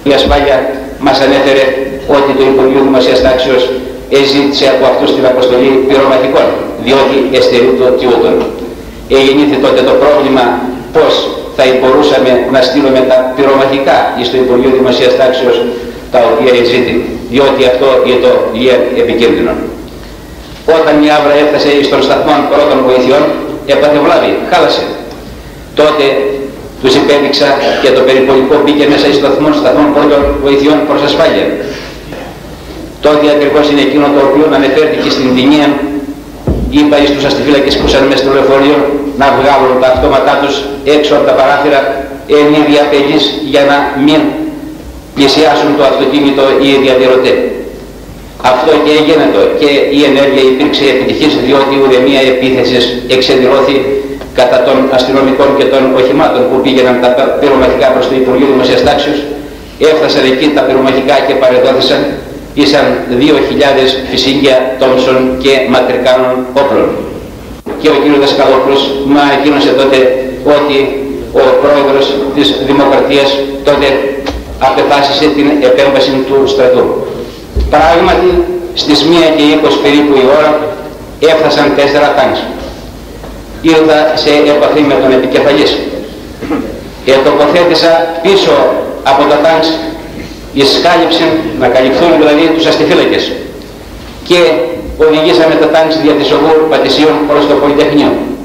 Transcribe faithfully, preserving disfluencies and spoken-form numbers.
Η ασφάλεια μας ανέφερε ότι το Υπουργείο Δημοσίας Τάξεως εζήτησε από αυτούς την αποστολή πυρομαχικών, διότι εστερεί το τιούτον. Εγεννήθη τότε το πρόβλημα πώς θα μπορούσαμε να στείλουμε τα πυρομαχικά στο Υπουργείο Δημοσίας Τάξεως τα οποία εζήτη, διότι αυτό είναι το λιέν επικίνδυνο. Όταν η Άβρα έφτασε στον σταθμό πρώτων βοηθειών, έπαθε βλάβη, χάλασε. Τότε τους υπέδειξα και το περιπολικό μπήκε μέσα στο σταθμό, σταθμό πρώτων βοηθειών προς ασφάλεια. Τότε ακριβώς είναι εκείνο το οποίο αναφέρθηκε στην ποινία. Είπα στους αστιφύλακες που ήσαν μέσα στο λεωφορείο να βγάλουν τα αυτόματά τους έξω από τα παράθυρα εν είδη απειλής για να μην πλησιάσουν το αυτοκίνητο ή οι διαδηλωτέ. Αυτό και έγινε το και η ενέργεια υπήρξε επιτυχής, διότι ουδέμια επίθεση εξεδηλώθη κατά των αστυνομικών και των οχημάτων που πήγαιναν τα πυρομαχικά προς το Υπουργείο Δημοσίας Τάξεως. Έφτασαν εκεί τα πυρομαχικά και παρεδόθησαν. Ήσαν δύο χιλιάδες φυσίγγια Τόμσον και Ματρικάνων όπλων. Και ο κ. Δασκαλόπουλος μα ανακοίνωσε τότε ότι ο πρόεδρος της Δημοκρατίας τότε απεφάσισε την επέμβαση του στρατού. Πράγματι, στις μία και είκοσι περίπου η ώρα έφτασαν τέσσερα τάγκς. Ήρθα σε επαφή με τον επικεφαλής. Ετοποθέτησα πίσω από τα τάγκς εισχάλυψαν να καλυφθούν δηλαδή τους αστιφύλακες και οδηγήσαμε τα τάγκς δια της οδού Πατησίων προς το Πολυτεχνείο.